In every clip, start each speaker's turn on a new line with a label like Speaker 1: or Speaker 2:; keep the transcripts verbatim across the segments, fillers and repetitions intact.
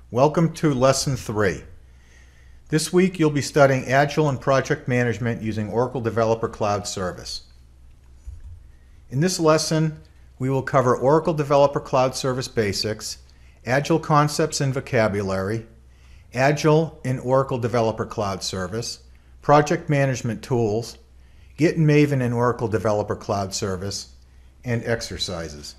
Speaker 1: Welcome to Lesson three. This week you'll be studying Agile and Project Management using Oracle Developer Cloud Service. In this lesson, we will cover Oracle Developer Cloud Service basics, Agile concepts and vocabulary, Agile in Oracle Developer Cloud Service, project management tools, Git and Maven in Oracle Developer Cloud Service, and exercises.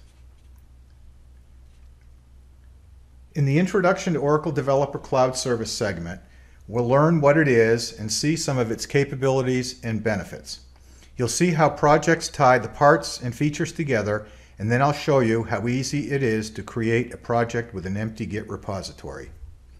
Speaker 1: In the Introduction to Oracle Developer Cloud Service segment, we'll learn what it is and see some of its capabilities and benefits. You'll see how projects tie the parts and features together, and then I'll show you how easy it is to create a project with an empty Git repository.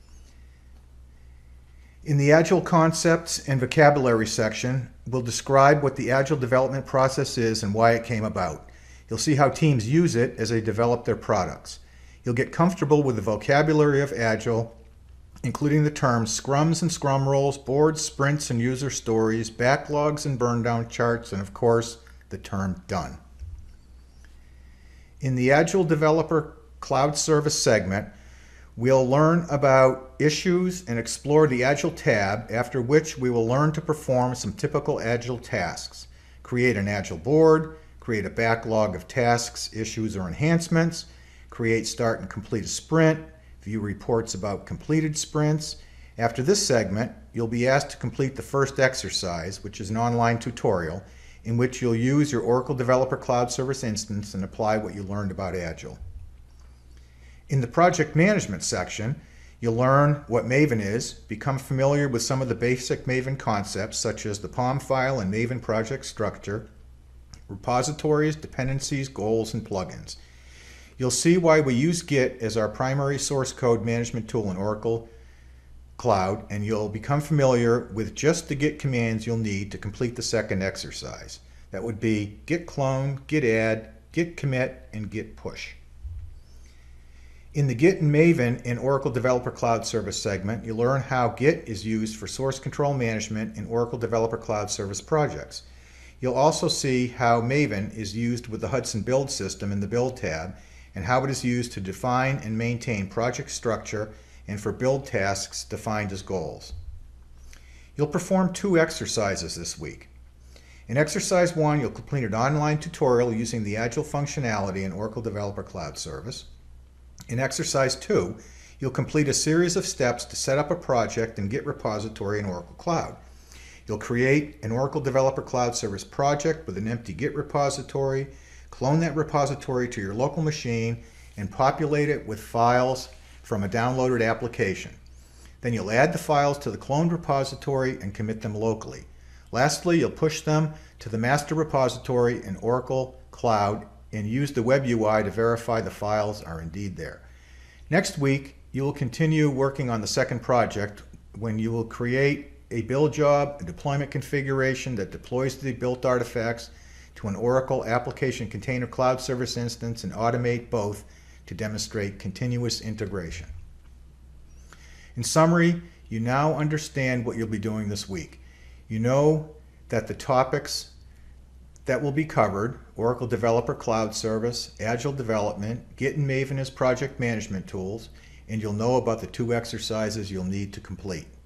Speaker 1: In the Agile concepts and vocabulary section, we'll describe what the Agile development process is and why it came about. You'll see how teams use it as they develop their products. You'll get comfortable with the vocabulary of Agile, including the terms scrums and scrum roles, boards, sprints and user stories, backlogs and burndown charts, and of course, the term done. In the Agile Developer Cloud Service segment, we'll learn about issues and explore the Agile tab, after which we will learn to perform some typical Agile tasks. Create an Agile board, create a backlog of tasks, issues, or enhancements, create, start, and complete a sprint, view reports about completed sprints. After this segment, you'll be asked to complete the first exercise, which is an online tutorial, in which you'll use your Oracle Developer Cloud Service instance and apply what you learned about Agile. In the project management section, you'll learn what Maven is, become familiar with some of the basic Maven concepts, such as the P O M file and Maven project structure, repositories, dependencies, goals, and plugins. You'll see why we use Git as our primary source code management tool in Oracle Cloud, and you'll become familiar with just the Git commands you'll need to complete the second exercise. That would be git clone, git add, git commit, and git push. In the Git and Maven in Oracle Developer Cloud Service segment, you'll learn how Git is used for source control management in Oracle Developer Cloud Service projects. You'll also see how Maven is used with the Hudson Build system in the Build tab, and how it is used to define and maintain project structure and for build tasks defined as goals. You'll perform two exercises this week. In exercise one, you'll complete an online tutorial using the Agile functionality in Oracle Developer Cloud Service. In exercise two, you'll complete a series of steps to set up a project and Git repository in Oracle Cloud. You'll create an Oracle Developer Cloud Service project with an empty Git repository, clone that repository to your local machine, and populate it with files from a downloaded application. Then you'll add the files to the cloned repository and commit them locally. Lastly, you'll push them to the master repository in Oracle Cloud and use the web U I to verify the files are indeed there. Next week, you will continue working on the second project when you will create a build job, a deployment configuration that deploys the built artifacts to an Oracle Application Container Cloud Service instance and automate both to demonstrate continuous integration. In summary, you now understand what you'll be doing this week. You know that the topics that will be covered, Oracle Developer Cloud Service, Agile Development, Git and Maven as project management tools, and you'll know about the two exercises you'll need to complete.